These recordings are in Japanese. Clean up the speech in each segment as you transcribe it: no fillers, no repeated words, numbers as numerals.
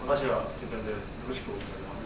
アジア拠点です。よろしくお願いします。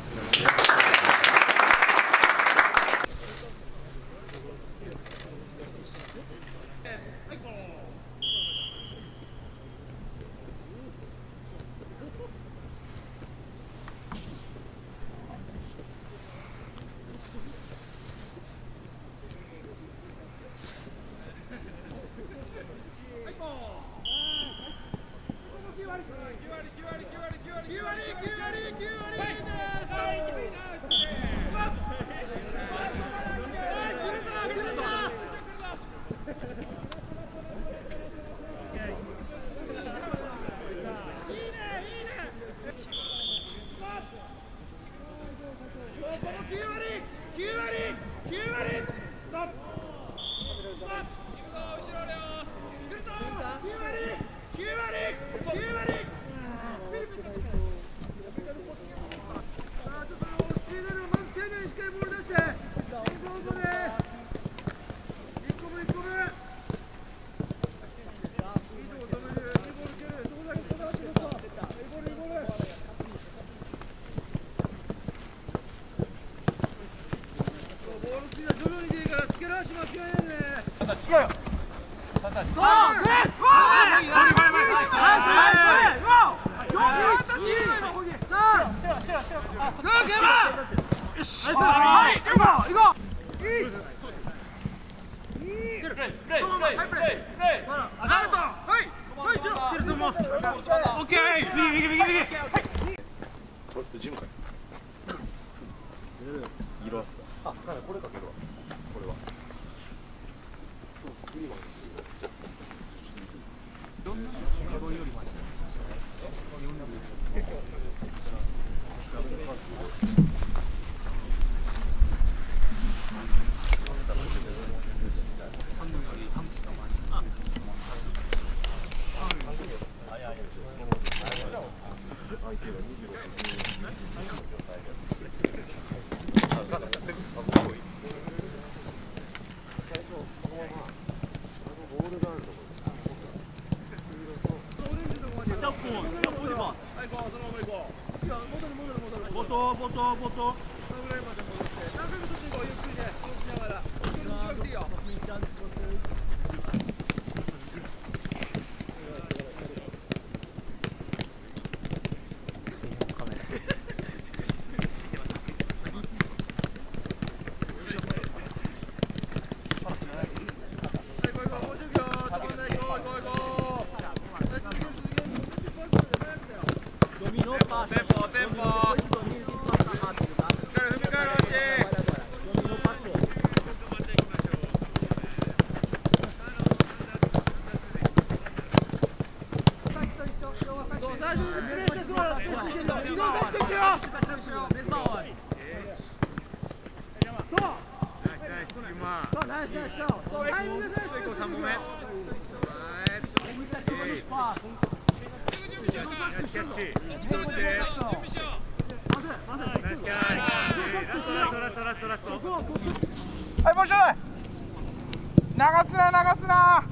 はい、もうちょい流すな流すな。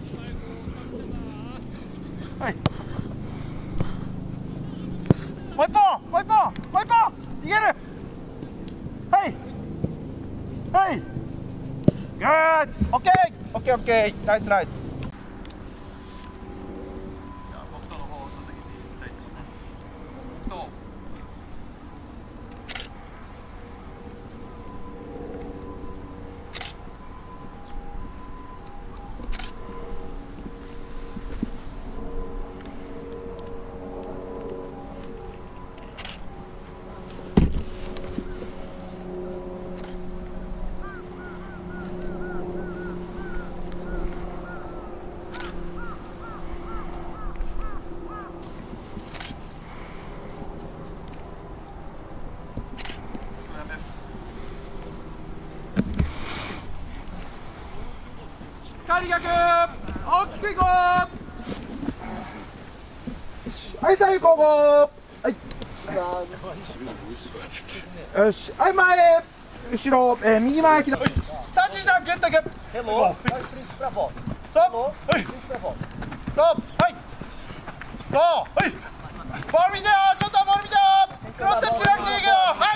はい、もう一本もう一本もう一本いける。はいはい、グッド、オッケーオッケーオッケー、ナイスナイス。逆、大きくいこう。はい、最後はい。よし、はい、前、後ろ、右前、左。タッチしたらグッといく。ストップ。はい。ストップ。はい。そう、はい。 ボール見てよ、ちょっとボール見てよ。クロスステップしなくていいけど、はい。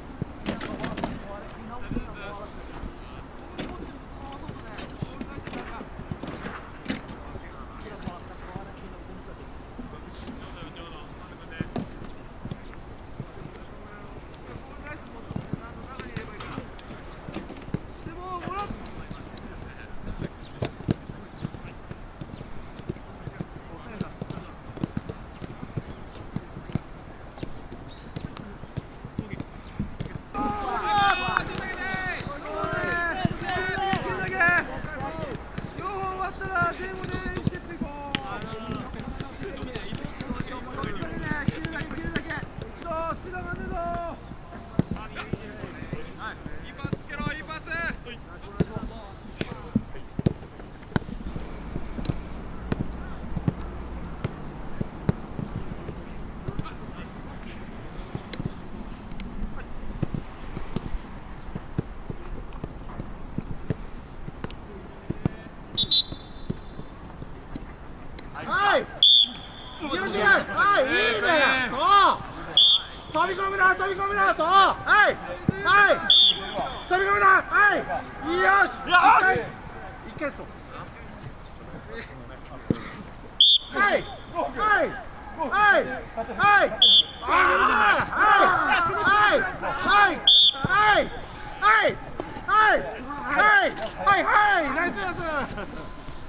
飛び込むな、飛び込むな、そう、はい、はい、飛び込むな、はい、よし、一回そう、はい、はい、はい、はい、はい、はい、はい、はい、はい、はい、はい、ナイスナイス。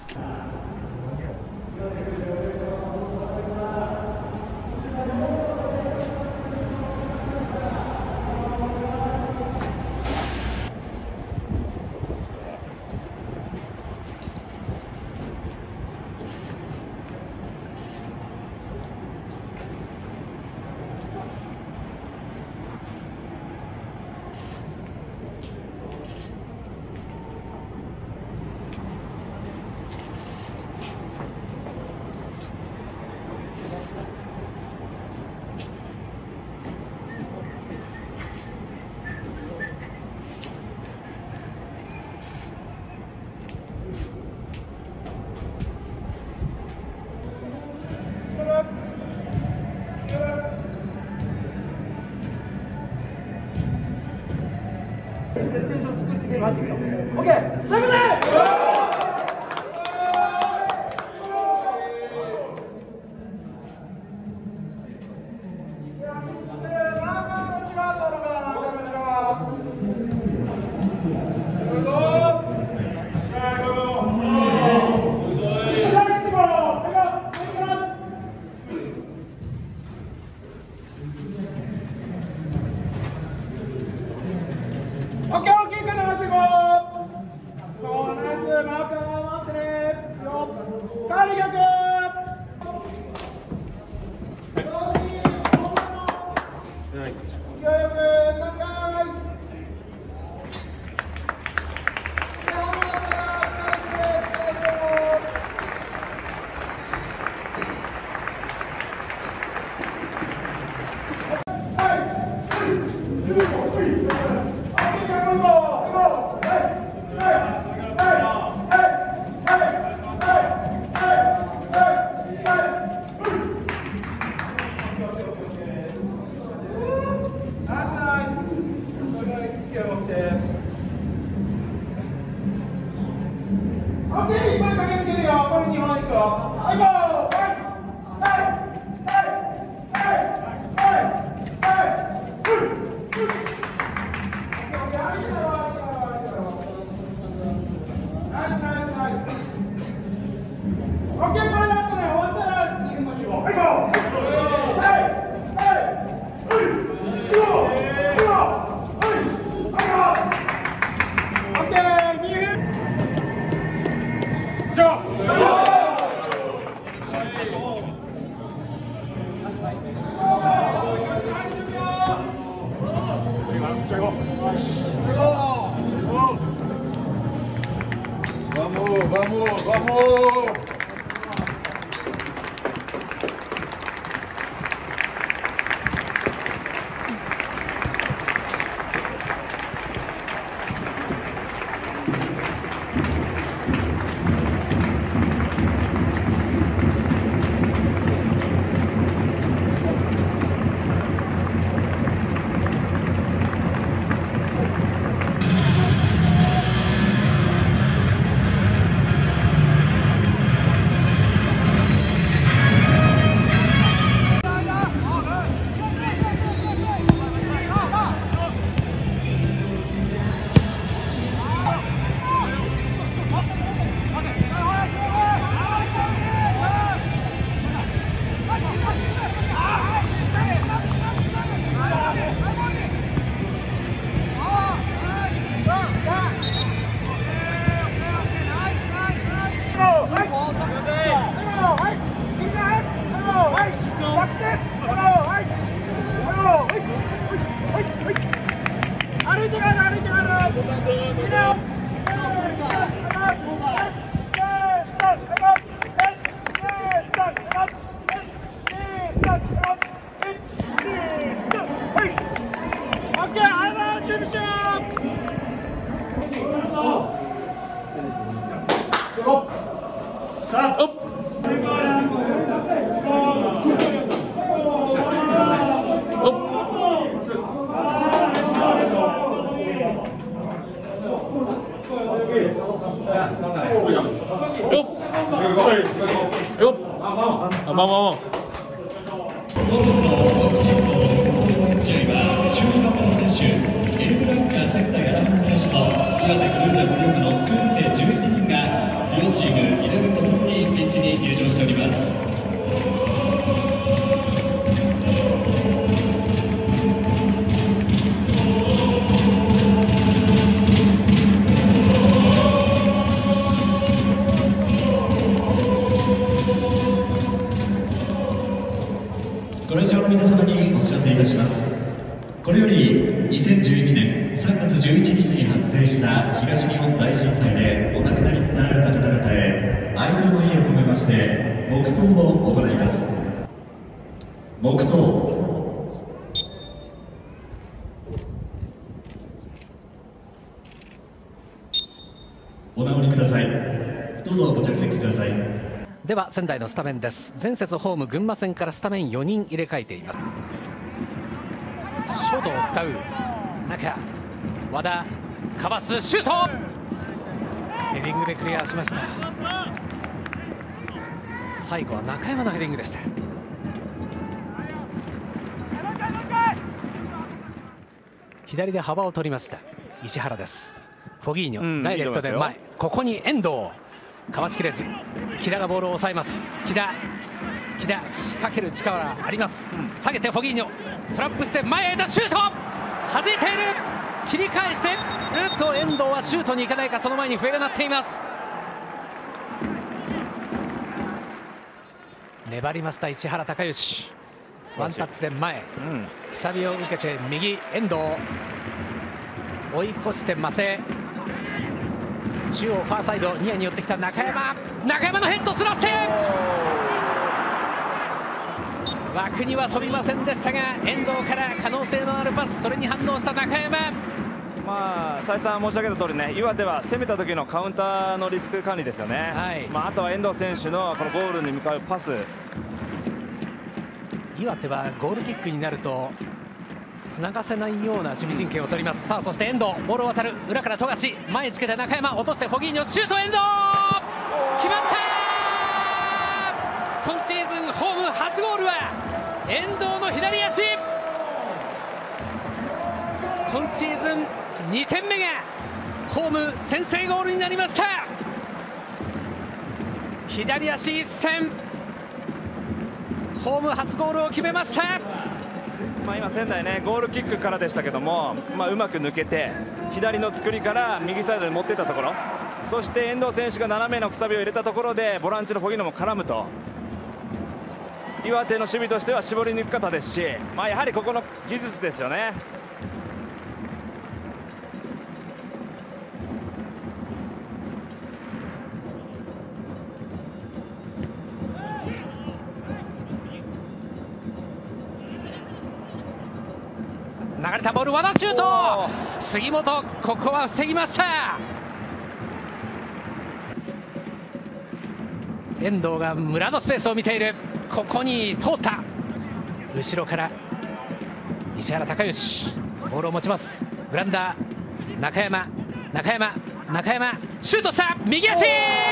オッケー、攻めて！ Vamos, vamos. さあ、 両チームイレブンとともにピッチに入場しております。ご来場の皆様にお知らせいたします。これより2011年3月11日に発生した東日本大震災でお亡くなりになられた方々へ哀悼の意を込めまして黙祷を行います。黙祷。お直りください。どうぞご着席ください。 では仙台のスタメンです。前節ホーム群馬戦からスタメン4人入れ替えています。ショートを使う中、和田かわすシュート、ヘディングでクリアしました。最後は中山のヘディングでした。左で幅を取りました石原です。フォギーニョ、ダイレクトで前、ここに遠藤、かわしきれず木田がボールを抑えます。木田仕掛ける力あります。下げてフォギーニョ、トラップして前へ出シュート、弾いている、切り返して遠藤はシュートに行かないか、その前に笛が鳴っています。粘りました石原貴義、ワンタッチで前、くさびを受けて右、遠藤追い越してマセ、中央ファーサイドニアに寄ってきた中山のヘッドスラッセ、枠には飛びませんでしたが、遠藤から可能性のあるパス、それに反応した中山。 再三申し上げた通りね、岩手は攻めた時のカウンターのリスク管理ですよね。あとは遠藤選手のこのゴールに向かうパス。 岩手はゴールキックになるとつながせないような守備陣形を取ります。さあ、そして遠藤、ボールを渡る、裏から富樫、前につけて中山、落としてフォギーニョ、シュート、遠藤決まった。今シーズンホーム初ゴールは遠藤の左足。今シーズン2点目がホーム先制ゴールになりました。左足一閃、ホーム初ゴールを決めました。 今仙台ね、ゴールキックからでしたけども、うまく抜けて左の作りから右サイドに持っていったところ、そして遠藤選手が斜めのくさびを入れたところでボランチのフォギーニョも絡むと、岩手の守備としては絞り抜き方ですし、やはりここの技術ですよね。 流れたボール、和田シュート、杉本、ここは防ぎました。遠藤が村のスペースを見ている、ここに通った、後ろから石原貴義、ボールを持ちます。グランダー、中山、シュートした、右足、2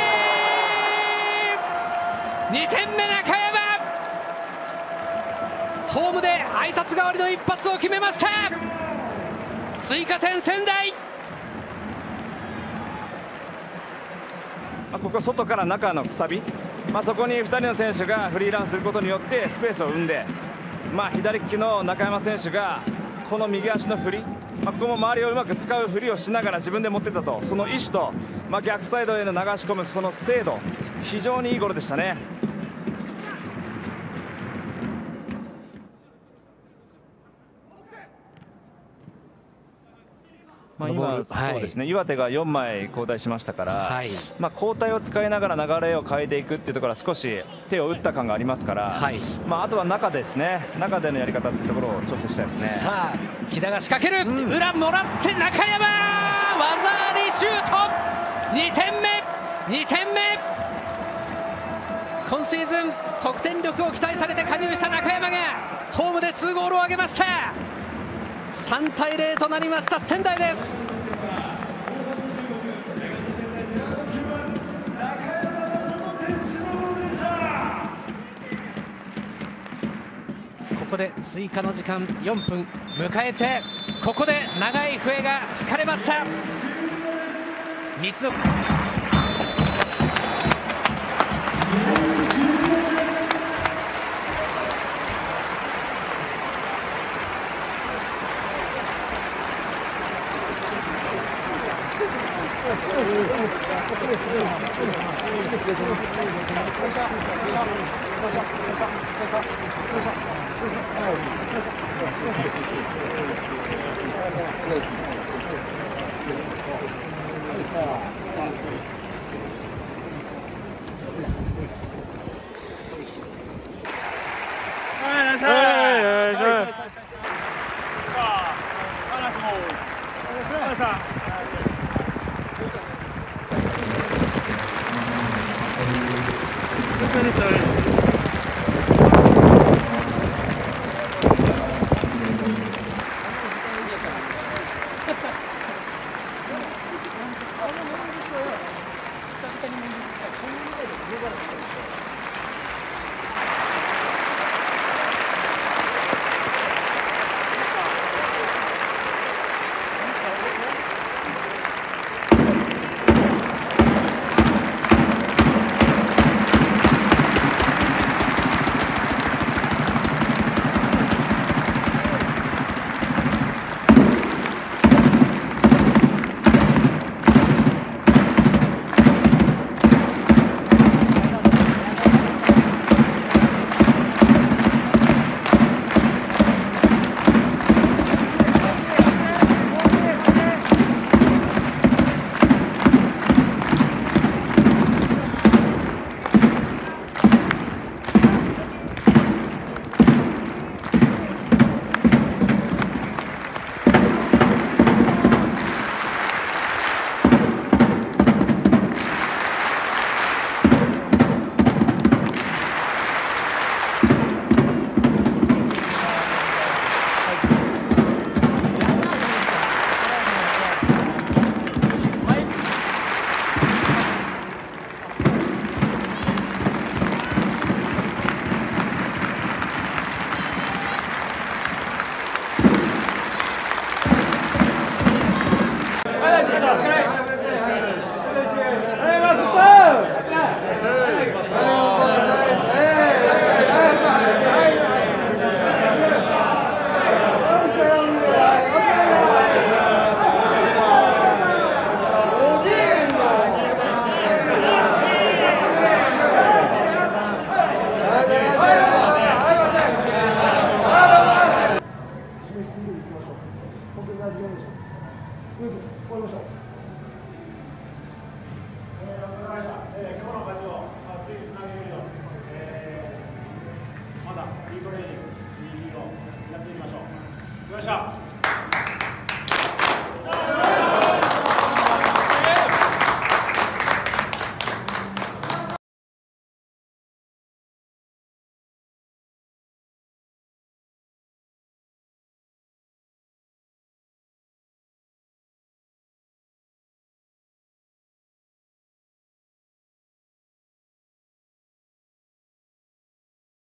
点目中山、ホームで挨拶代わりの一発を決めました。追加点仙台。 ここ外から中のくさび、そこに2人の選手がフリーランすることによってスペースを生んで、左利きの中山選手がこの右足の振り、ここも周りをうまく使う振りをしながら自分で持っていったと、その意思と、逆サイドへの流し込むその精度、非常にいいゴールでしたね。今そうですね、岩手が4枚交代しましたから、交代を使いながら流れを変えていくっていうところは少し手を打った感がありますから、あとは中ですね、中でのやり方っていうところを調整したいですね。 さあ、木田が仕掛ける、裏もらって中山、技ありシュート、 2点目今シーズン得点力を期待されて加入した中山がホームで2ゴールを挙げました。3対0となりました。仙台です。ここで追加の時間4分迎えて、ここで長い笛が吹かれました。三つのはい